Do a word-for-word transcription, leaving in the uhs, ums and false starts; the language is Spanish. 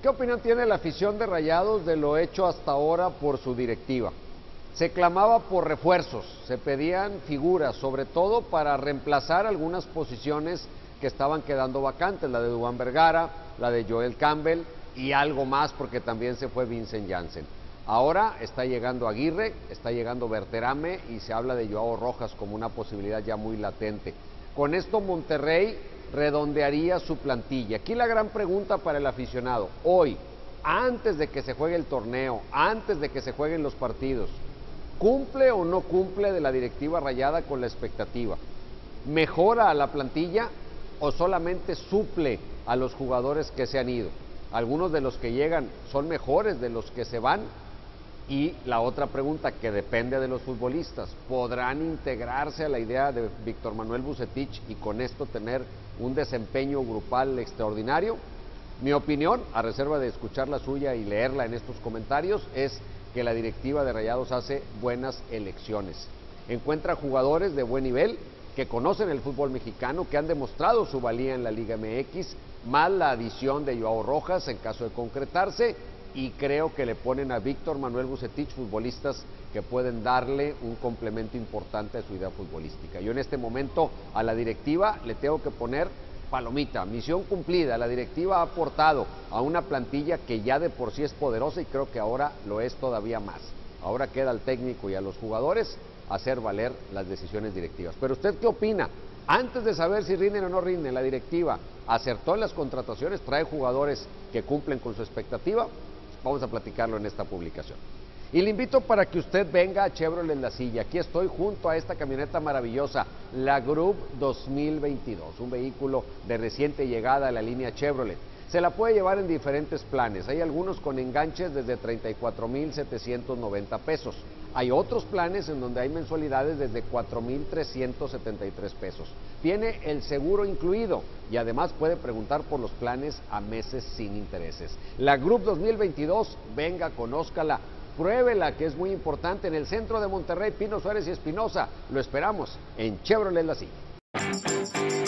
opinión tiene la afición de Rayados de lo hecho hasta ahora por su directiva? Se clamaba por refuerzos, se pedían figuras, sobre todo para reemplazar algunas posiciones que estaban quedando vacantes, la de Duván Vergara, la de Joel Campbell y algo más porque también se fue Vincent Janssen. Ahora está llegando Aguirre, está llegando Berterame y se habla de Joao Rojas como una posibilidad ya muy latente. Con esto Monterrey redondearía su plantilla. Aquí la gran pregunta para el aficionado, hoy, antes de que se juegue el torneo, antes de que se jueguen los partidos, ¿cumple o no cumple de la directiva rayada con la expectativa? ¿Mejora a la plantilla o solamente suple a los jugadores que se han ido? Algunos de los que llegan son mejores de los que se van. Y la otra pregunta que depende de los futbolistas, ¿podrán integrarse a la idea de Víctor Manuel Vucetich y con esto tener un desempeño grupal extraordinario? Mi opinión, a reserva de escuchar la suya y leerla en estos comentarios, es que la directiva de Rayados hace buenas elecciones. Encuentra jugadores de buen nivel, que conocen el fútbol mexicano, que han demostrado su valía en la Liga M X, más la adición de Joao Rojas en caso de concretarse, y creo que le ponen a Víctor Manuel Vucetich futbolistas que pueden darle un complemento importante a su idea futbolística. Yo en este momento a la directiva le tengo que poner palomita, misión cumplida. La directiva ha aportado a una plantilla que ya de por sí es poderosa y creo que ahora lo es todavía más. Ahora queda al técnico y a los jugadores hacer valer las decisiones directivas. Pero ¿usted qué opina? Antes de saber si rinden o no rinden, la directiva acertó en las contrataciones, trae jugadores que cumplen con su expectativa. Vamos a platicarlo en esta publicación. Y le invito para que usted venga a Chevrolet La Silla. Aquí estoy junto a esta camioneta maravillosa, la Group dos mil veintidós, un vehículo de reciente llegada a la línea Chevrolet. Se la puede llevar en diferentes planes. Hay algunos con enganches desde treinta y cuatro mil setecientos noventa pesos. Hay otros planes en donde hay mensualidades desde cuatro mil trescientos setenta y tres pesos. Tiene el seguro incluido y además puede preguntar por los planes a meses sin intereses. La Group dos mil veintidós, venga, conózcala, pruébela, que es muy importante, en el centro de Monterrey, Pino Suárez y Espinosa. Lo esperamos en Chevrolet La Silla.